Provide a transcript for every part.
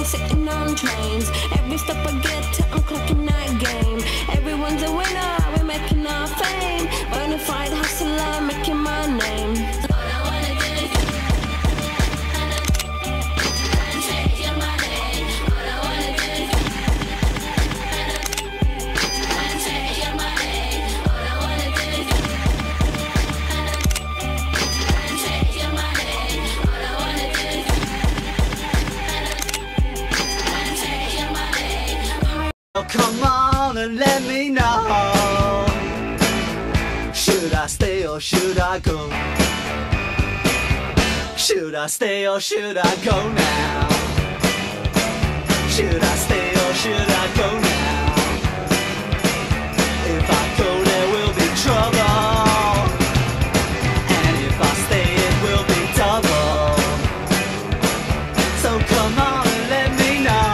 sitting on trains. Every step I get to, I'm clocking that game. Everyone's a winner, we're making our fame. Bonafide hustler, making my name. Come on and let me know. Should I stay or should I go? Should I stay or should I go now? Should I stay or should I go now? If I go there will be trouble, and if I stay it will be double. So come on and let me know.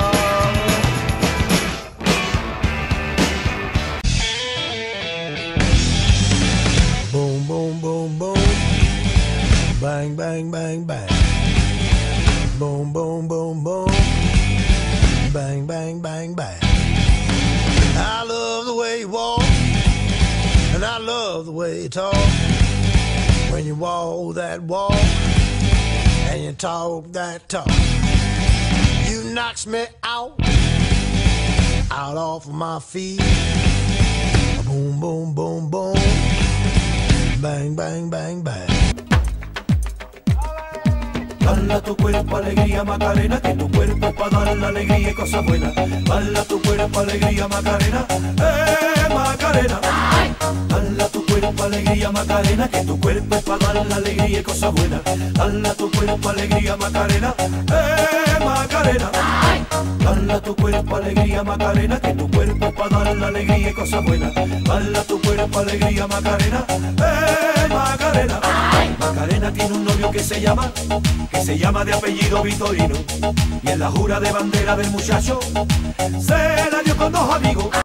Boom, boom, boom, boom. Bang, bang, bang, bang. Boom, boom, boom, boom. Bang, bang, bang, bang. I love the way you walk, and I love the way you talk. When you walk that walk, and you talk that talk, you knocks me out off of my feet. Boom, boom, boom, boom. Bang, bang, bang, bang. Dale a tu cuerpo alegría Macarena, que tu cuerpo es para dar la alegría y cosas buenas. Dale a tu cuerpo alegría Macarena, Macarena. Dale a tu cuerpo alegría Macarena, que tu cuerpo es para dar la alegría y cosas buenas. Dale a tu cuerpo alegría Macarena, Macarena. Dale a tu cuerpo alegría Macarena, que tu cuerpo es para dar la alegría y cosas buenas. Dale a tu cuerpo alegría Macarena, Macarena. Macarena tiene un novio que se llama de apellido Vitorino, y en la jura de bandera del muchacho se la dio con dos amigos.